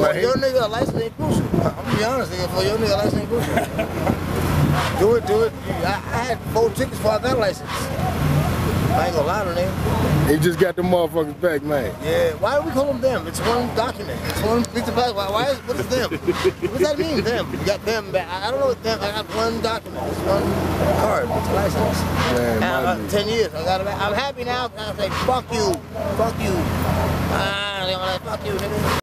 For your nigga, a license ain't crucial. I'm gonna be honest, nigga. For your nigga, a license ain't crucial. Do it. I had 4 tickets before I got a license. I ain't gonna lie to them. He just got the motherfuckers back, man. Yeah, why do we call them them? It's one document. It's one piece of paper. What is them? What does that mean, them? You got them back. I don't know what them. I got one document. It's one card. It's a license. Man, 10 years. I got it back. I'm happy now. I say, fuck you. Fuck you. Fuck you, nigga.